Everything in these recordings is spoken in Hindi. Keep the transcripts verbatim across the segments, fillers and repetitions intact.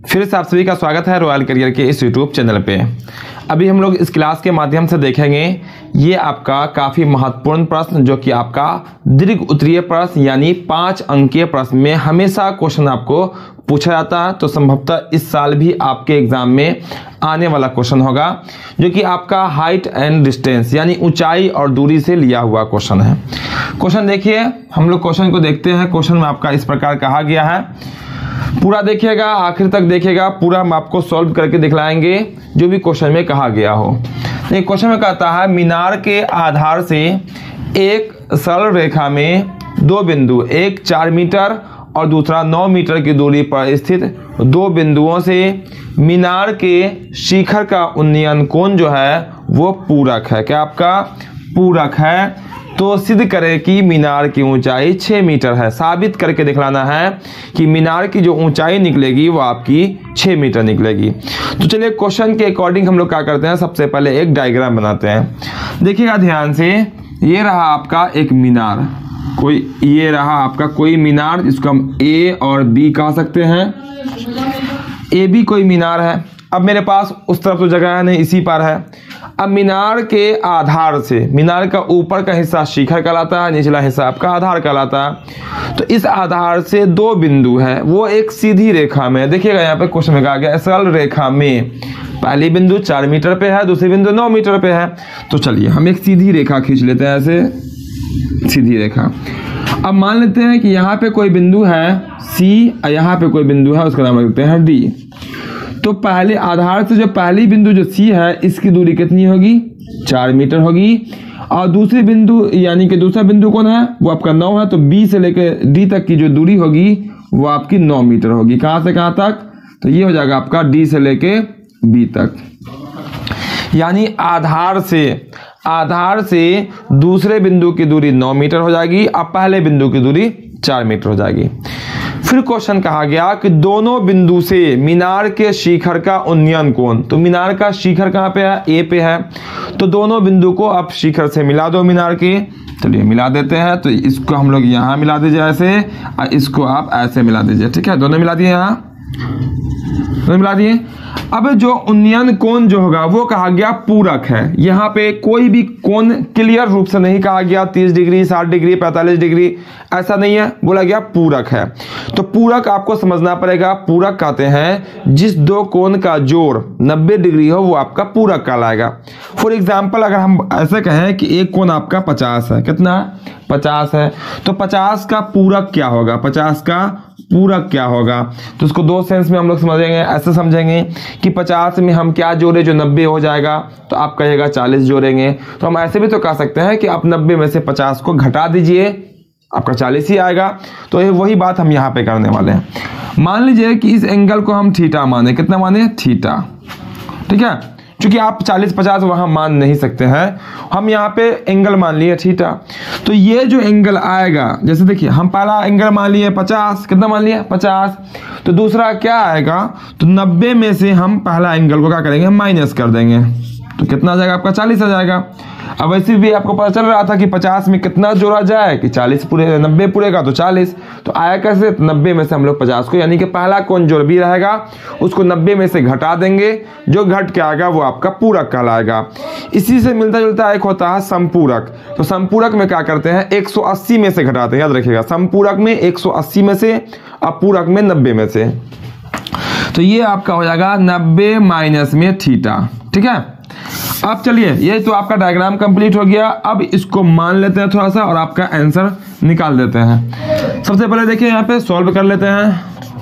फिर से आप सभी का स्वागत है रॉयल करियर के इस यूट्यूब चैनल पे। अभी हम लोग इस क्लास के माध्यम से देखेंगे ये आपका काफ़ी महत्वपूर्ण प्रश्न, जो कि आपका दीर्घ उत्तरीय प्रश्न यानी पाँच अंकीय प्रश्न में हमेशा क्वेश्चन आपको पूछा जाता है। तो संभवतः इस साल भी आपके एग्जाम में आने वाला क्वेश्चन होगा, जो कि आपका हाइट एंड डिस्टेंस यानी ऊंचाई और दूरी से लिया हुआ क्वेश्चन है। क्वेश्चन देखिए, हम लोग क्वेश्चन को देखते हैं। क्वेश्चन में आपका इस प्रकार कहा गया है, पूरा देखिएगा, आखिर तक देखिएगा, पूरा हम आपको सॉल्व करके दिखलाएंगे जो भी क्वेश्चन में कहा गया हो। क्वेश्चन में कहता है मीनार के आधार से एक सरल रेखा में दो बिंदु, एक चार मीटर और दूसरा नौ मीटर की दूरी पर स्थित दो बिंदुओं से मीनार के शिखर का उन्नयन कोण जो है वो पूरक है। क्या आपका पूरक है? तो सिद्ध करें कि मीनार की ऊंचाई छह मीटर है। साबित करके दिखलाना है कि मीनार की जो ऊंचाई निकलेगी वो आपकी छह मीटर निकलेगी। तो चलिए क्वेश्चन के अकॉर्डिंग हम लोग क्या करते हैं, सबसे पहले एक डायग्राम बनाते हैं। देखिएगा ध्यान से, ये रहा आपका एक मीनार, कोई ये रहा आपका कोई मीनार जिसको हम ए और बी कह सकते हैं। ए बी कोई मीनार है। अब मेरे पास उस तरफ तो जगह है नहीं, इसी पर है। अब मीनार के आधार से, मीनार का ऊपर का हिस्सा शिखर कहलाता है, निचला हिस्सा आपका आधार कहलाता है। तो इस आधार से दो बिंदु है, वो एक सीधी रेखा में, देखिएगा यहाँ पे क्वेश्चन में कहा गया सरल रेखा में, पहली बिंदु चार मीटर पे है, दूसरी बिंदु नौ मीटर पे है। तो चलिए हम एक सीधी रेखा खींच लेते हैं, ऐसे सीधी रेखा। अब मान लेते हैं कि यहाँ पे कोई बिंदु है सी और यहाँ पे कोई बिंदु है, उसका नाम रखते हैं डी। तो पहले आधार से जो पहली बिंदु जो सी है इसकी दूरी कितनी होगी? चार मीटर होगी। और दूसरी बिंदु यानी कि दूसरा बिंदु कौन है, वो आपका नौ है। तो बी से लेकर डी तक की जो दूरी होगी वो आपकी नौ मीटर होगी। कहाँ से कहाँ तक? तो ये हो जाएगा आपका डी से लेके बी तक, यानी आधार से आधार से दूसरे बिंदु की दूरी नौ मीटर हो जाएगी, अब पहले बिंदु की दूरी चार मीटर हो जाएगी। फिर क्वेश्चन कहा गया कि दोनों बिंदु से मीनार के शिखर का उन्नयन कोण। तो मीनार का शिखर कहाँ पे है? ए पे है। तो दोनों बिंदु को आप शिखर से मिला दो मीनार के। चलिए मिला देते हैं। तो इसको हम लोग यहाँ मिला दीजिए ऐसे, और इसको आप ऐसे मिला दीजिए। ठीक है, दोनों मिला दिए, यहाँ दोनों मिला दिए। अब जो उन्नयन कोण जो होगा वो कहा गया पूरक है। यहाँ पे कोई भी कोण क्लियर रूप से नहीं कहा गया तीस डिग्री, साठ डिग्री, पैंतालीस डिग्री, ऐसा नहीं है, बोला गया पूरक है। तो पूरक आपको समझना पड़ेगा। पूरक कहते हैं जिस दो कोण का जोड़ नब्बे डिग्री हो वो आपका पूरक कहलाएगा। फॉर एग्जाम्पल अगर हम ऐसे कहें कि एक कोण आपका पचास है, कितना है? पचास है। तो पचास का पूरक क्या होगा? पचास का पूरक क्या होगा? तो उसको दो सेंस में हम लोग समझेंगे। ऐसे समझेंगे कि पचास में हम क्या जोड़े जो नब्बे हो जाएगा, तो आप कहेगा चालीस जोड़ेंगे। तो हम ऐसे भी तो कह सकते हैं कि आप नब्बे में से पचास को घटा दीजिए, आपका चालीस ही आएगा। तो ये वही बात हम यहाँ पे करने वाले हैं। मान लीजिए कि इस एंगल को हम थीटा माने, कितना माने? थीटा। ठीक है, क्योंकि आप चालीस पचास वहां मान नहीं सकते हैं, हम यहाँ पे एंगल मान लिए थीटा। तो ये जो एंगल आएगा, जैसे देखिए हम पहला एंगल मान लिए पचास, कितना मान लिए? पचास। तो दूसरा क्या आएगा? तो नब्बे में से हम पहला एंगल को क्या करेंगे? माइनस कर देंगे। तो कितना आ जाएगा? आपका चालीस आ जाएगा। अब वैसे भी आपको पता चल रहा था कि पचास में कितना जोड़ा जाए कि चालीस पूरे, नब्बे पूरेगा तो चालीस। तो आया कैसे? नब्बे में से हम लोग पचास को, यानी कि पहला कोण जो भी रहेगा उसको नब्बे में से घटा देंगे, जो घट के आएगा वो आपका पूरक कहलाएगा। इसी से मिलता जुलता एक होता है संपूरक। तो संपूरक में क्या करते हैं? एक सौ अस्सी में से घटाते हैं, याद रखिएगा। संपूरक में एक सौ अस्सी में से और पूरक में नब्बे में से। तो ये आपका हो जाएगा नब्बे माइनस में थीटा। ठीक है, अब चलिए ये तो आपका डायग्राम कंप्लीट हो गया। अब इसको मान लेते हैं थोड़ा सा और आपका आंसर निकाल देते हैं। सबसे पहले देखिए यहाँ पे सॉल्व कर लेते हैं।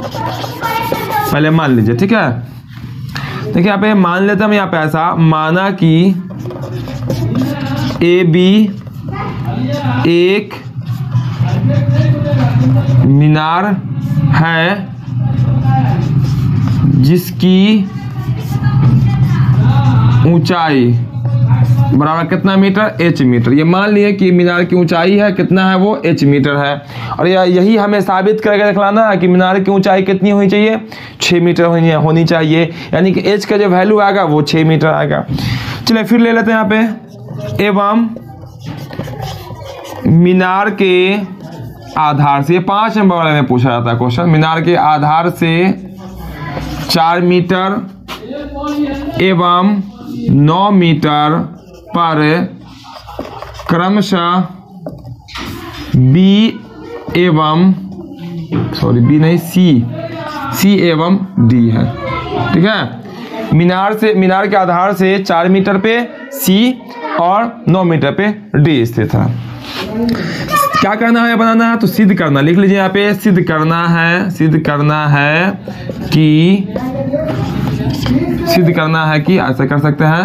पहले मान लीजिए, ठीक है। देखिए यहाँ पे मान लेते हैं, यहाँ पे ऐसा माना कि ए बी एक मीनार है जिसकी ऊंचाई बराबर कितना मीटर? H metre. ये मान लिए कि मीनार की ऊंचाई है, कितना है वो? एच मीटर है। और यही हमें साबित करके दिखलाना है कि मीनार की ऊंचाई कितनी होनी चाहिए? छह मीटर होनी चाहिए, यानी कि एच का जो वैल्यू आएगा वो छह मीटर आएगा। चलिए फिर ले लेते हैं यहाँ पे, एवं मीनार के आधार से, पांच नंबर वाले में पूछा जाता है क्वेश्चन, मीनार के आधार से चार मीटर एवं नौ मीटर पर क्रमशः बी एवं सॉरी बी नहीं सी सी एवं डी है। ठीक है, मीनार से मीनार के आधार से चार मीटर पे सी और नौ मीटर पे डी स्थित है। क्या करना है, बनाना है, तो सिद्ध करना, लिख लीजिए यहाँ पे, सिद्ध करना है, सिद्ध करना है कि सिद्ध करना है कि ऐसा कर सकते हैं,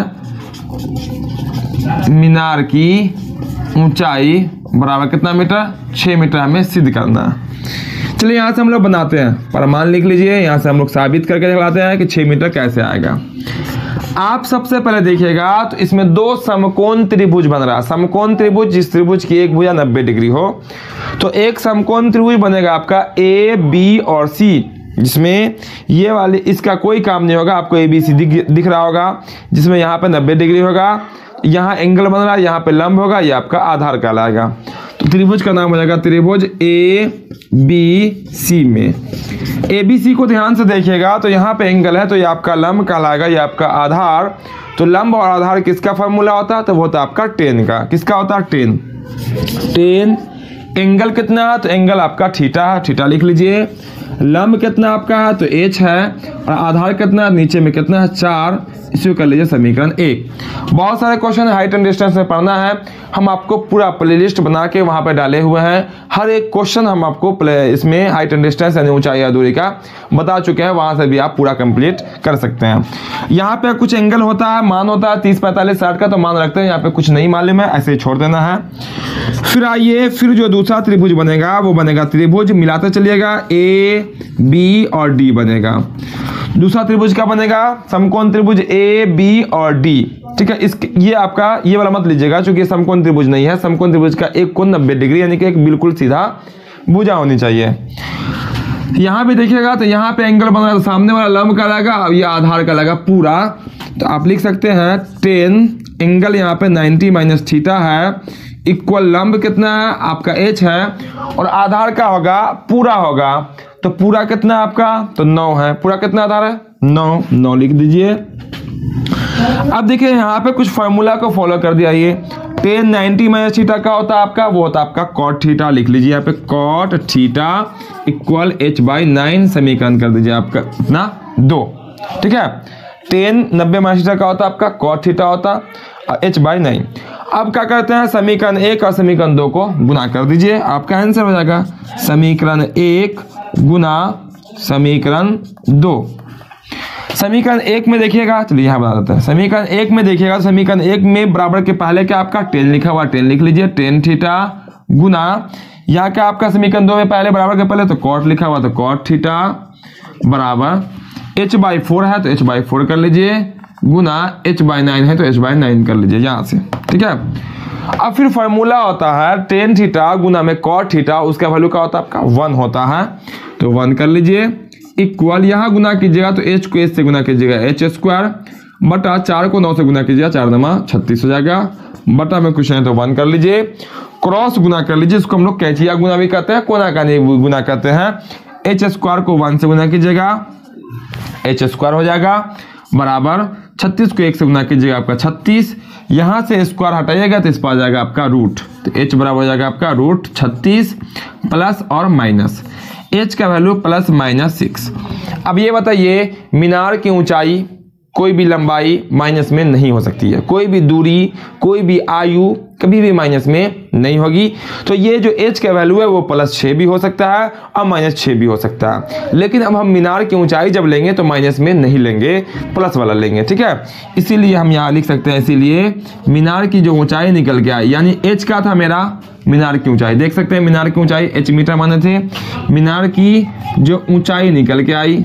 मीनार की ऊंचाई बराबर कितना मीटर, छह मीटर हमें सिद्ध करना है। चलिए यहाँ से हम लोग बनाते हैं, प्रमाण लिख लीजिए, यहाँ से हम लोग साबित करके दिखाते हैं कि छह मीटर कैसे आएगा। आप सबसे पहले देखिएगा तो इसमें दो समकोण त्रिभुज बन रहा है। समकोण त्रिभुज, जिस त्रिभुज की एक भुजा नब्बे डिग्री हो, तो एक समकोण त्रिभुज बनेगा आपका ए बी और सी, जिसमें ये वाली इसका कोई काम नहीं होगा, आपको ए बी सी दिख, दिख रहा होगा, जिसमें यहाँ पे नब्बे डिग्री होगा, यहाँ एंगल बन रहा है, यहाँ पे लंब होगा, ये आपका आधार कहलाएगा। तो त्रिभुज का नाम हो जाएगा त्रिभुज ए बी सी में। ए बी सी को ध्यान से देखिएगा तो यहाँ पे एंगल है, तो ये आपका लंब कहलाएगा, ये आपका आधार। तो लंब और आधार किसका फॉर्मूला होता है, तो वो होता है आपका टेन का। किसका होता है, टेन। टेन एंगल कितना है, तो एंगल आपका थीटा है, थीटा लिख लीजिए। लंब कितना आपका है, तो एच है, और आधार कितना, नीचे में कितना है, चार। इसी को कर लीजिए समीकरण एक। बहुत सारे क्वेश्चन हाइट एंड डिस्टेंस में पढ़ना है, हम आपको पूरा प्लेलिस्ट बना के वहां पे डाले हुए हैं। हर एक क्वेश्चन हम आपको इसमें हाइट एंड डिस्टेंस यानी ऊंचाई या दूरी का बता चुके हैं, वहां से भी आप पूरा कंप्लीट कर सकते हैं। यहाँ पे कुछ एंगल होता है, मान होता है तीस पैंतालीस साठ का, तो मान रखते हैं, यहाँ पे कुछ नहीं मालूम है, ऐसे ही छोड़ देना है। फिर आइए, फिर जो दूसरा त्रिभुज बनेगा वो बनेगा त्रिभुज, मिलाते चलिएगा, ए बी और डी बनेगा। दूसरा त्रिभुज क्या बनेगा, समकोण त्रिभुज ए बी और डी। ठीक है, इस ये आपका ये वाला मत लीजिएगा, क्योंकि ये समकोण त्रिभुज नहीं है। समकोण त्रिभुज का एक कोण नब्बे डिग्री यानी कि एक बिल्कुल सीधा भुजा होनी चाहिए। यहाँ भी देखिएगा तो यहाँ पे एंगल बन रहा है, तो सामने वाला लंब का लगा, अब ये आधार का लगा पूरा। तो आप लिख सकते हैं टेन एंगल यहाँ पे नाइन्टी माइनस थीटा है, इक्वल लंब कितना है आपका एच है, और आधार का होगा पूरा होगा, तो पूरा कितना आपका, तो नौ है। पूरा कितना आधार है, नौ। नौ लिख दीजिए। अब देखिए यहाँ पे कुछ फॉर्मूला को फॉलो कर दिया। ये टेन नाइन्टी माइनस थीटा का होता है आपका, वो होता है आपका कॉट थीटा। लिख लीजिए यहाँ पे cot theta equal H by nine, समीकरण कर दीजिए आपका इतना दो। ठीक है, टेन नब्बे माइनस थीटा का होता है आपका कॉट थीटा होता एच बाई नाइन। अब क्या करते हैं, समीकरण एक और समीकरण दो को गुना कर दीजिए, आपका आंसर हो जाएगा समीकरण एक गुना समीकरण दो। समीकरण एक में देखिएगा, चलिए यहाँ बता देते हैं। समीकरण एक में देखिएगा, समीकरण एक में बराबर के पहले क्या आपका टेन लिखा हुआ, टेन लिख लीजिए, टेन थीटा गुना यहाँ क्या आपका समीकरण दो में पहले बराबर के पहले तो कॉट लिखा हुआ, तो कॉट थीटा बराबर एच बाई फोर है, तो एच बाई फोर कर लीजिए, गुना एच बाई नाइन है, तो एच बाई नाइन कर लीजिए यहाँ से। ठीक है, अब फिर फॉर्मूला होता है टेन थीटा गुना में कॉट थीटा, उसका वैल्यू क्या होता है आपका वन होता है, तो वन कर लीजिए, इक्वल यहाँ गुना कीजिएगा तो एच को एच से गुना कीजिएगा एच स्क्वायर, बटा चार को नौ से गुना कीजिएगा, चार नमा छत्तीस हो जाएगा, बटा में कुछ है तो वन कर लीजिए, क्रॉस गुना कर लीजिए, इसको हम लोग कैचिया गुना भी कहते हैं, कोना का नहीं गुना कहते हैं। एच स्क्वायर को वन से गुना कीजिएगा, एच स्क्वायर हो जाएगा, बराबर छत्तीस को एक से गुना कीजिएगा आपका छत्तीस, यहां से स्क्वायर हटाइएगा तो इस पर आ जाएगा आपका रूट, तो h बराबर हो जाएगा आपका रूट छत्तीस प्लस और माइनस, h का वैल्यू प्लस माइनस सिक्स। अब ये बताइए, मीनार की ऊंचाई कोई भी लंबाई माइनस में नहीं हो सकती है, कोई भी दूरी कोई भी आयु कभी भी माइनस में नहीं होगी। तो ये जो h का वैल्यू है वो प्लस छः भी हो सकता है और माइनस छः भी हो सकता है, लेकिन अब हम मीनार की ऊंचाई जब लेंगे तो माइनस में नहीं लेंगे, प्लस वाला लेंगे। ठीक है, इसीलिए हम यहाँ लिख सकते हैं, इसीलिए मीनार की जो ऊंचाई निकल के आई, यानी h का था मेरा मीनार की ऊंचाई, देख सकते हैं मीनार की ऊंचाई h मीटर माने थे, मीनार की जो ऊंचाई निकल के आई,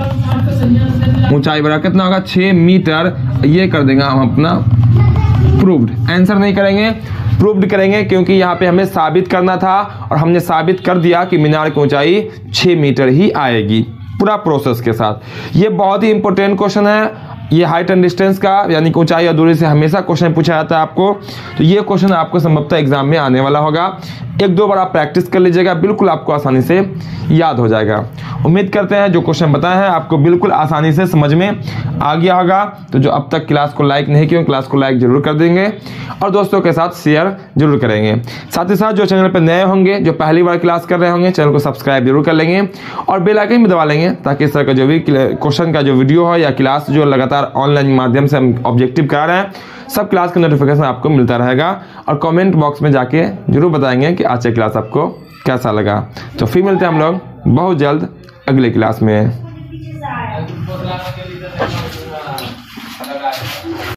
ऊंचाई बराबर कितना होगा छः मीटर, ये कर देंगे हम अपना प्रूव्ड। आंसर नहीं करेंगे, प्रूव्ड करेंगे, क्योंकि यहाँ पे हमें साबित करना था और हमने साबित कर दिया कि मीनार की ऊंचाई छः मीटर ही आएगी पूरा प्रोसेस के साथ। ये बहुत ही इंपॉर्टेंट क्वेश्चन है, ये हाइट एंड डिस्टेंस का यानी कि ऊंचाई और दूरी से हमेशा क्वेश्चन पूछा जाता है आपको, तो ये क्वेश्चन आपको संभवतः एग्जाम में आने वाला होगा। एक दो बार आप प्रैक्टिस कर लीजिएगा, बिल्कुल आपको आसानी से याद हो जाएगा। उम्मीद करते हैं जो क्वेश्चन बताए हैं आपको बिल्कुल आसानी से समझ में आ गया होगा। तो जो अब तक क्लास को लाइक नहीं किए क्लास को लाइक जरूर कर देंगे और दोस्तों के साथ शेयर जरूर करेंगे। साथ ही साथ जो चैनल पर नए होंगे, जो पहली बार क्लास कर रहे होंगे, चैनल को सब्सक्राइब जरूर कर लेंगे और बेल आइकन भी दबा लेंगे, ताकि इस तरह का जो भी क्वेश्चन का जो वीडियो हो या क्लास जो लगातार ऑनलाइन माध्यम से हम ऑब्जेक्टिव करा रहे हैं, सब क्लास का नोटिफिकेशन आपको मिलता रहेगा। और कमेंट बॉक्स में जाके जरूर बताएंगे कि आज की क्लास आपको कैसा लगा। तो फिर मिलते हैं हम लोग बहुत जल्द अगले क्लास में।